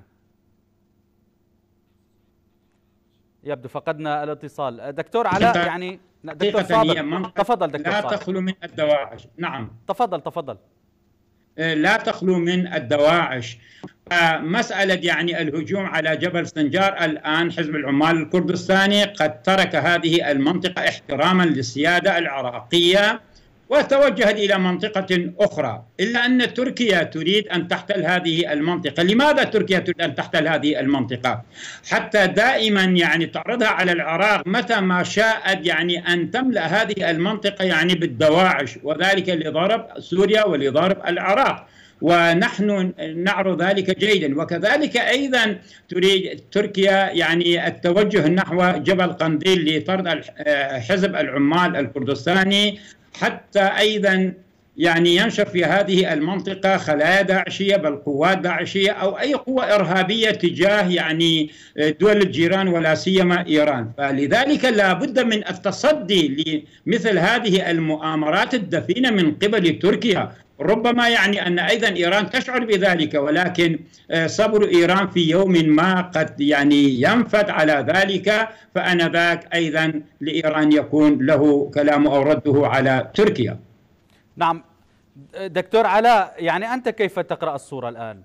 يبدو فقدنا الاتصال. دكتور علاء يعني دكتور صابر تفضل. دكتور لا صابر تخلو من الدواعش. نعم تفضل. لا تخلو من الدواعش. مسألة يعني الهجوم على جبل سنجار، الآن حزب العمال الكردستاني قد ترك هذه المنطقة احتراما للسيادة العراقية وتوجهت إلى منطقة أخرى، إلا أن تركيا تريد أن تحتل هذه المنطقة. لماذا تركيا تريد أن تحتل هذه المنطقة؟ حتى دائما يعني تعرضها على العراق متى ما شاءت يعني أن تملأ هذه المنطقة يعني بالدواعش، وذلك لضرب سوريا ولضرب العراق، ونحن نعرف ذلك جيدا. وكذلك أيضا تريد تركيا يعني التوجه نحو جبل قنديل لطرد حزب العمال الكردستاني، حتى أيضا يعني ينشر في هذه المنطقة خلايا داعشية بل قوات داعشية أو أي قوة إرهابية تجاه يعني دول الجيران ولا سيما إيران. فلذلك لا بد من التصدي لمثل هذه المؤامرات الدفينة من قبل تركيا. ربما يعني أن أيضا إيران تشعر بذلك، ولكن صبر إيران في يوم ما قد يعني ينفد على ذلك، فآنذاك أيضا لإيران يكون له كلام أو رده على تركيا. نعم دكتور علاء، يعني أنت كيف تقرأ الصورة الآن؟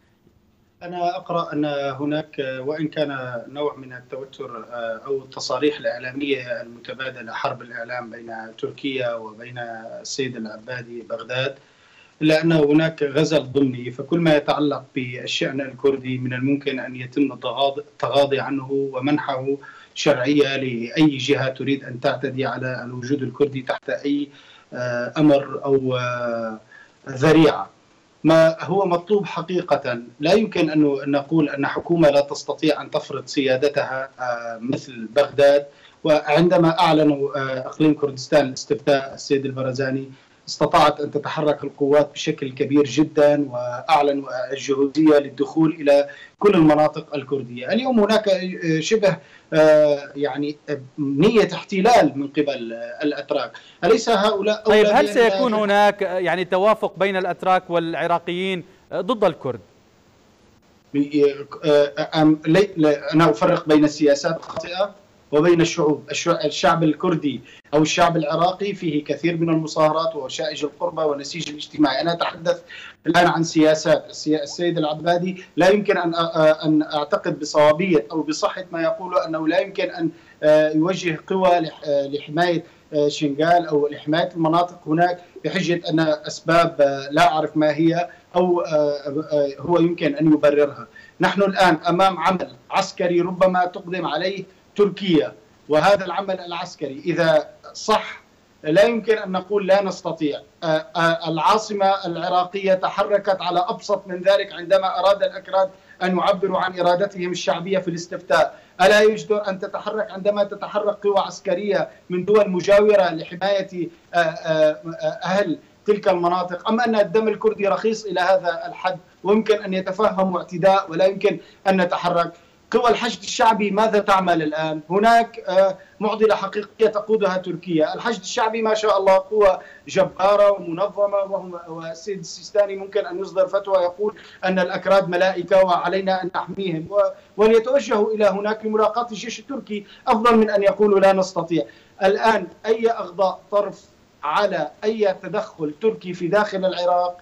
أنا أقرأ أن هناك وإن كان نوع من التوتر أو التصاريح الإعلامية المتبادلة، حرب الإعلام بين تركيا وبين السيد العبادي بغداد، إلا أن هناك غزل ضمني، فكل ما يتعلق بالشأن الكردي من الممكن أن يتم التغاضي عنه ومنحه شرعية لأي جهة تريد أن تعتدي على الوجود الكردي تحت أي أمر أو ذريعة. ما هو مطلوب حقيقة، لا يمكن أن نقول أن حكومة لا تستطيع أن تفرض سيادتها مثل بغداد. وعندما أعلنوا أقليم كردستان الاستفتاء السيد البرزاني استطاعت أن تتحرك القوات بشكل كبير جدا، وأعلنوا الجهوزية للدخول إلى كل المناطق الكردية. اليوم هناك شبه يعني نية احتلال من قبل الأتراك، أليس هؤلاء؟ طيب هل سيكون هناك يعني توافق بين الأتراك والعراقيين ضد الكرد؟ أنا أفرق بين السياسات الخاطئة وبين الشعوب. الشعب الكردي أو الشعب العراقي فيه كثير من المصاهرات ووشائج القربة والنسيج الاجتماعي. أنا أتحدث الآن عن سياسات. السيد العبادي لا يمكن أن أعتقد بصوابية أو بصحة ما يقوله أنه لا يمكن أن يوجه قوى لحماية شنغال أو لحماية المناطق هناك بحجة أن أسباب لا أعرف ما هي أو هو يمكن أن يبررها. نحن الآن أمام عمل عسكري ربما تقدم عليه تركيا، وهذا العمل العسكري إذا صح لا يمكن أن نقول لا نستطيع. العاصمة العراقية تحركت على أبسط من ذلك عندما أراد الأكراد أن يعبروا عن إرادتهم الشعبية في الاستفتاء. ألا يجدر أن تتحرك عندما تتحرك قوى عسكرية من دول مجاورة لحماية أهل تلك المناطق؟ أم أن الدم الكردي رخيص إلى هذا الحد ويمكن أن يتفهم اعتداء ولا يمكن أن نتحرك؟ قوى الحشد الشعبي ماذا تعمل الآن؟ هناك معضلة حقيقية تقودها تركيا. الحشد الشعبي ما شاء الله قوة جبارة ومنظمة، والسيد السيستاني ممكن أن يصدر فتوى يقول أن الأكراد ملائكة وعلينا أن نحميهم، وليتوجهوا إلى هناك لملاقاة الجيش التركي أفضل من أن يقولوا لا نستطيع. الآن أي أغضاء طرف على أي تدخل تركي في داخل العراق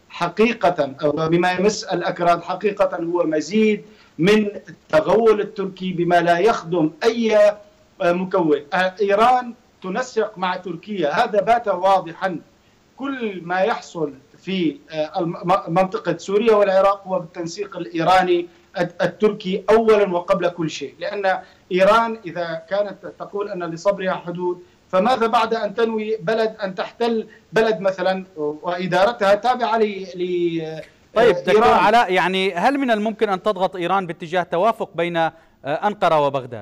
حقيقة أو بما يمس الأكراد حقيقة هو مزيد من التغول التركي بما لا يخدم أي مكون. إيران تنسق مع تركيا، هذا بات واضحا. كل ما يحصل في منطقة سوريا والعراق هو بالتنسيق الإيراني التركي أولا وقبل كل شيء، لأن إيران إذا كانت تقول أن لصبرها حدود، فماذا بعد أن تنوي بلد أن تحتل بلد مثلا وإدارتها تابعة طيب دكتور علاء، يعني هل من الممكن أن تضغط إيران باتجاه توافق بين أنقرة وبغداد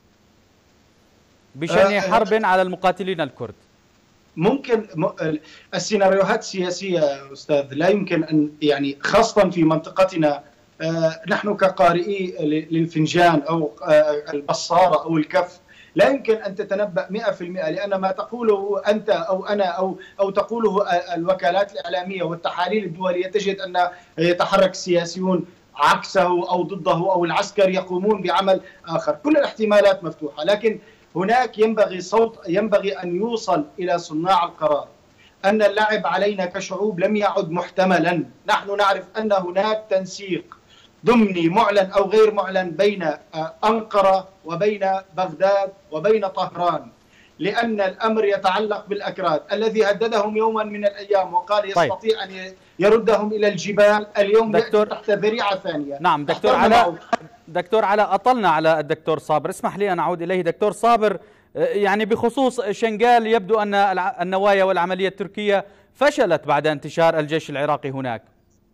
بشأن حرب على المقاتلين الكرد؟ ممكن. السيناريوهات السياسية أستاذ لا يمكن أن يعني خاصة في منطقتنا نحن كقارئي للفنجان أو البصارة أو الكف لا يمكن أن تتنبأ 100%، لأن ما تقوله أنت أو أنا أو تقوله الوكالات الإعلامية والتحاليل الدولية تجد أن يتحرك السياسيون عكسه أو ضده أو العسكر يقومون بعمل آخر. كل الاحتمالات مفتوحة، لكن هناك ينبغي أن يوصل إلى صناع القرار أن اللعب علينا كشعوب لم يعد محتملا. نحن نعرف أن هناك تنسيق ضمني معلن أو غير معلن بين أنقرة وبين بغداد وبين طهران، لأن الأمر يتعلق بالأكراد. الذي هددهم يوما من الأيام وقال يستطيع أن يردهم إلى الجبال، اليوم يأتي تحت ذريعة ثانية. نعم دكتور علاء أطلنا على الدكتور صابر، اسمح لي أن أعود إليه. دكتور صابر، يعني بخصوص شنغال يبدو أن النوايا والعملية التركية فشلت بعد انتشار الجيش العراقي هناك.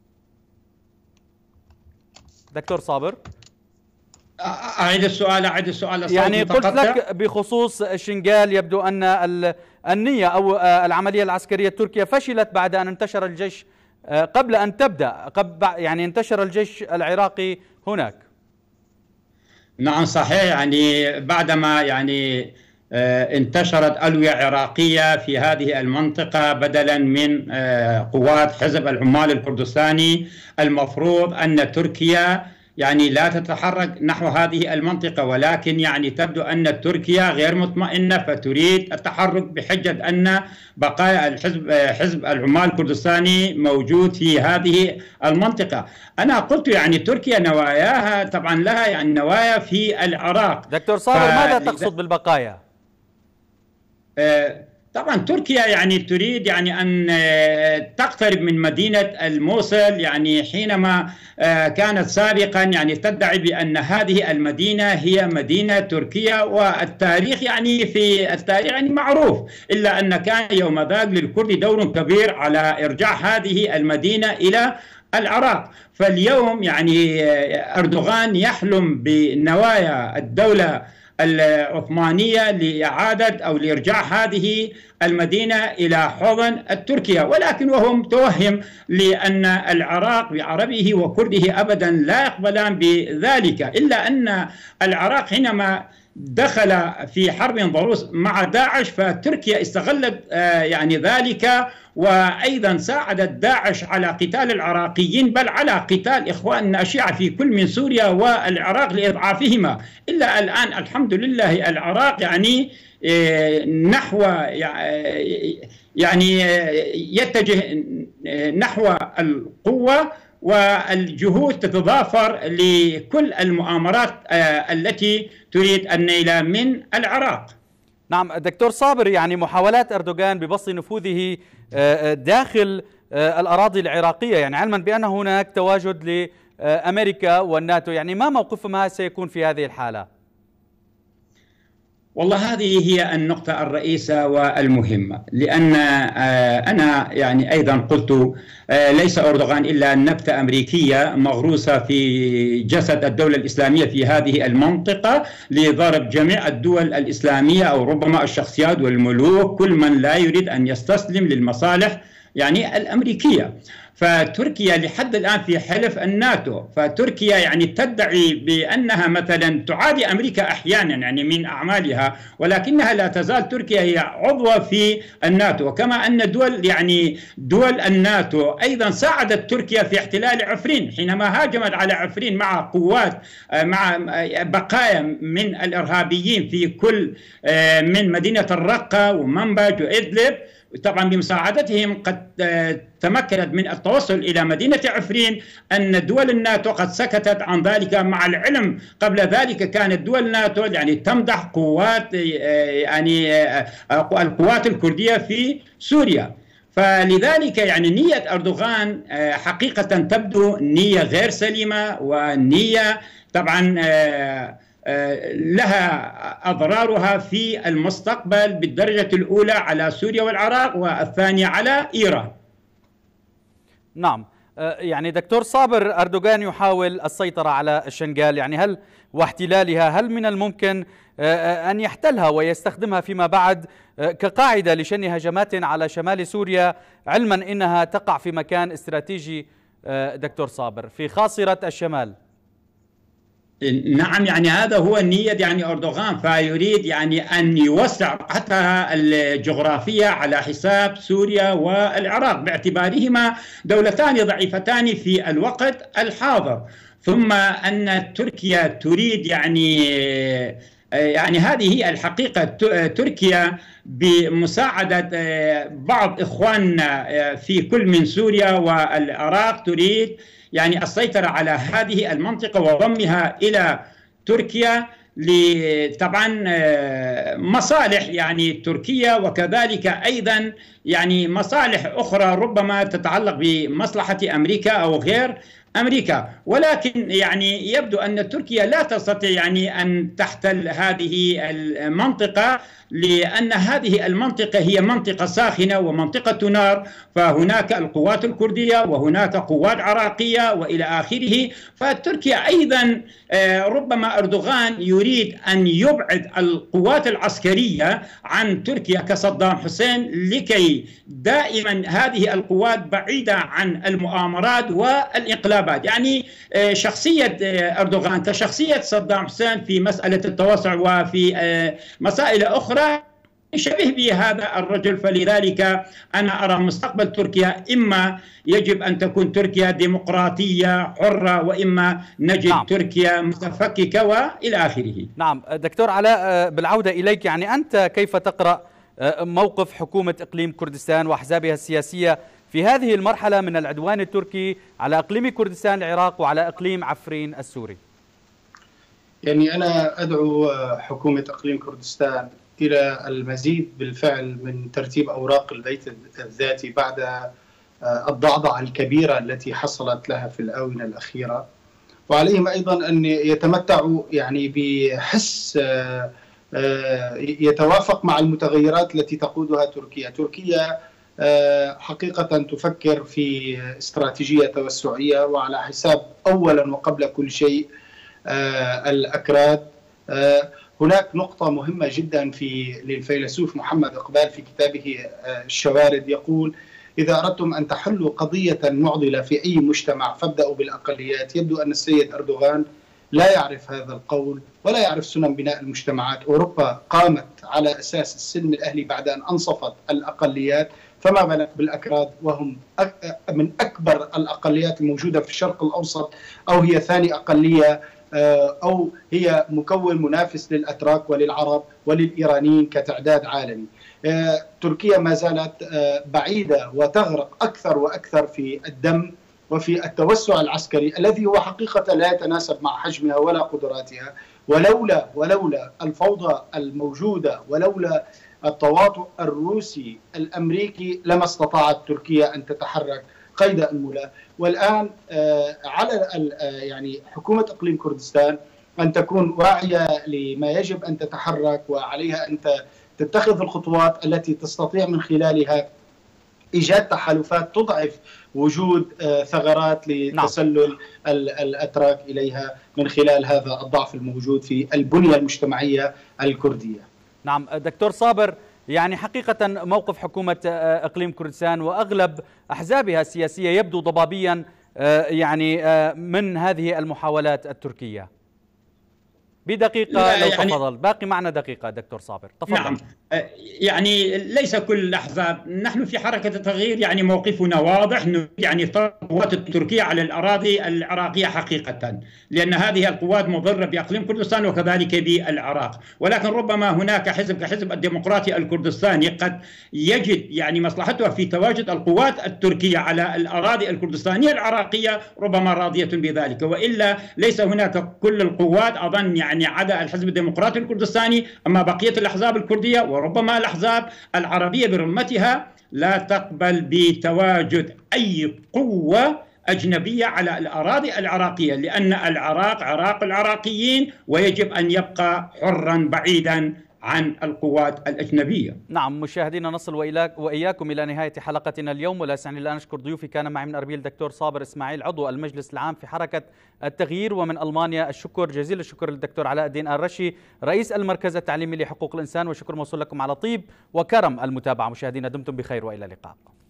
دكتور صابر، أعيد السؤال. يعني قلت لك بخصوص شنغال يبدو أن النية أو العملية العسكرية التركية فشلت بعد أن انتشر الجيش قبل أن تبدأ، يعني انتشر الجيش العراقي هناك. نعم صحيح، يعني بعدما يعني انتشرت ألوية عراقية في هذه المنطقة بدلا من قوات حزب العمال الكردستاني، المفروض أن تركيا يعني لا تتحرك نحو هذه المنطقة، ولكن يعني تبدو أن تركيا غير مطمئنة فتريد التحرك بحجة أن بقايا حزب العمال الكردستاني موجود في هذه المنطقة. أنا قلت يعني تركيا نواياها طبعا لها يعني نوايا في العراق. دكتور صابر، ماذا تقصد بالبقايا؟ طبعا تركيا يعني تريد يعني أن تقترب من مدينة الموصل، يعني حينما كانت سابقا يعني تدعي بأن هذه المدينة هي مدينة تركيا، والتاريخ يعني في التاريخ يعني معروف، إلا أن كان يوم ذاك للكرد دور كبير على إرجاع هذه المدينة إلى العراق. فاليوم يعني أردوغان يحلم بنوايا الدولة العثمانية لإعادة أو لإرجاع هذه المدينة إلى حضن تركيا، ولكن وهو متوهم لأن العراق بعربه وكرده أبدا لا يقبلان بذلك، إلا أن العراق حينما دخل في حرب ضروس مع داعش فتركيا استغلت يعني ذلك، وأيضا ساعدت داعش على قتال العراقيين، بل على قتال إخواننا الشيعة في كل من سوريا والعراق لإضعافهما. إلا الآن الحمد لله العراق يعني نحو يعني يتجه نحو القوة، والجهود تتضافر لكل المؤامرات التي تريد النيل من العراق. نعم دكتور صابر، يعني محاولات أردوغان ببسط نفوذه داخل الأراضي العراقية، يعني علما بأن هناك تواجد لأمريكا والناتو، يعني ما موقفهم سيكون في هذه الحالة؟ والله هذه هي النقطة الرئيسة والمهمة، لأن أنا يعني أيضا قلت ليس أردوغان إلا نبتة أمريكية مغروسة في جسد الدولة الإسلامية في هذه المنطقة لضرب جميع الدول الإسلامية أو ربما الشخصيات والملوك، كل من لا يريد أن يستسلم للمصالح يعني الأمريكية. فتركيا لحد الآن في حلف الناتو، فتركيا يعني تدعي بأنها مثلا تعادي أمريكا أحيانا يعني من أعمالها، ولكنها لا تزال تركيا هي عضوة في الناتو، كما أن دول الناتو أيضا ساعدت تركيا في احتلال عفرين حينما هاجمت على عفرين مع قوات مع بقايا من الإرهابيين في كل من مدينة الرقة ومنبج وإدلب. طبعا بمساعدتهم قد تمكنت من التوصل إلى مدينة عفرين. أن دول الناتو قد سكتت عن ذلك، مع العلم قبل ذلك كانت دول الناتو يعني تمدح قوات يعني القوات الكردية في سوريا. فلذلك يعني نية أردوغان حقيقة تبدو نية غير سليمة، ونية طبعا لها أضرارها في المستقبل بالدرجة الأولى على سوريا والعراق، والثانية على إيران. نعم، يعني دكتور صابر، أردوغان يحاول السيطرة على الشنغال يعني واحتلالها، هل من الممكن أن يحتلها ويستخدمها فيما بعد كقاعدة لشن هجمات على شمال سوريا، علما إنها تقع في مكان استراتيجي دكتور صابر في خاصرة الشمال؟ نعم، يعني هذا هو النية يعني أردوغان، فيريد يعني أن يوسع رقعتها الجغرافية على حساب سوريا والعراق باعتبارهما دولتان ضعيفتان في الوقت الحاضر. ثم أن تركيا تريد يعني هذه هي الحقيقة، تركيا بمساعدة بعض إخواننا في كل من سوريا والعراق تريد يعني السيطرة على هذه المنطقة وضمها إلى تركيا طبعا مصالح يعني تركيا، وكذلك أيضا يعني مصالح أخرى ربما تتعلق بمصلحة أمريكا أو غير أمريكا. ولكن يعني يبدو أن تركيا لا تستطيع يعني أن تحتل هذه المنطقة، لأن هذه المنطقة هي منطقة ساخنة ومنطقة نار، فهناك القوات الكردية وهناك قوات عراقية وإلى آخره. فتركيا أيضا ربما أردوغان يريد أن يبعد القوات العسكرية عن تركيا كصدام حسين، لكي دائما هذه القوات بعيدة عن المؤامرات والانقلابات. يعني شخصية أردوغان كشخصية صدام حسين في مسألة التوسع وفي مسائل أخرى شبه بهذا الرجل. فلذلك أنا أرى مستقبل تركيا إما يجب أن تكون تركيا ديمقراطية حرة، وإما نجد تركيا متفككة وإلى آخره. نعم دكتور علاء، بالعودة إليك، يعني أنت كيف تقرأ موقف حكومة إقليم كردستان وأحزابها السياسية في هذه المرحلة من العدوان التركي على إقليم كردستان العراق وعلى إقليم عفرين السوري؟ يعني أنا أدعو حكومة إقليم كردستان إلى المزيد بالفعل من ترتيب أوراق البيت الذاتي بعد الضعضعة الكبيرة التي حصلت لها في الآونة الأخيرة، وعليهم أيضا أن يتمتعوا يعني بحس يتوافق مع المتغيرات التي تقودها تركيا. تركيا حقيقة تفكر في استراتيجية توسعية وعلى حساب أولا وقبل كل شيء الأكراد. هناك نقطة مهمة جدا للفيلسوف محمد إقبال في كتابه الشوارد، يقول: إذا أردتم أن تحلوا قضية معضلة في أي مجتمع فابدأوا بالأقليات. يبدو أن السيد أردوغان لا يعرف هذا القول ولا يعرف سنن بناء المجتمعات. أوروبا قامت على أساس السلم الأهلي بعد أن أنصفت الأقليات، فما بالك بالأكراد وهم من أكبر الأقليات الموجودة في الشرق الأوسط، أو هي ثاني أقلية، أو هي مكون منافس للأتراك وللعرب وللإيرانيين كتعداد عالمي. تركيا ما زالت بعيدة وتغرق أكثر وأكثر في الدم وفي التوسع العسكري الذي هو حقيقة لا يتناسب مع حجمها ولا قدراتها. ولولا الفوضى الموجودة، ولولا التواطؤ الروسي الأمريكي، لما استطاعت تركيا أن تتحرك قيد أنملة. والآن على يعني حكومة إقليم كردستان أن تكون واعية لما يجب أن تتحرك، وعليها أن تتخذ الخطوات التي تستطيع من خلالها إيجاد تحالفات تضعف وجود ثغرات لتسلل الأتراك إليها من خلال هذا الضعف الموجود في البنية المجتمعية الكردية. نعم دكتور صابر، يعني حقيقة موقف حكومة إقليم كردستان وأغلب أحزابها السياسية يبدو ضبابيا يعني من هذه المحاولات التركية. بدقيقة لو تفضل، باقي معنا دقيقة دكتور صابر، تفضل. نعم، يعني ليس كل الأحزاب، نحن في حركة التغيير يعني موقفنا واضح، يعني القوات التركية على الأراضي العراقية حقيقة، لأن هذه القوات مضرة بإقليم كردستان وكذلك بالعراق، ولكن ربما هناك حزب كحزب الديمقراطي الكردستاني قد يجد يعني مصلحته في تواجد القوات التركية على الأراضي الكردستانية العراقية، ربما راضية بذلك، وإلا ليس هناك كل القوات أظن يعني عدا الحزب الديمقراطي الكردستاني، أما بقية الأحزاب الكردية وربما الأحزاب العربية برمتها لا تقبل بتواجد أي قوة أجنبية على الأراضي العراقية، لأن العراق عراق العراقيين ويجب أن يبقى حرا بعيدا عن القوات الأجنبية. نعم مشاهدينا، نصل وإياكم إلى نهاية حلقتنا اليوم، ولا يسعني الآن أشكر ضيوفي. كان معي من أربيل دكتور صابر إسماعيل عضو المجلس العام في حركة التغيير، ومن ألمانيا الشكر جزيل الشكر للدكتور علاء الدين الرشي رئيس المركز التعليمي لحقوق الإنسان، وشكر موصول لكم على طيب وكرم المتابعة. مشاهدينا دمتم بخير وإلى اللقاء.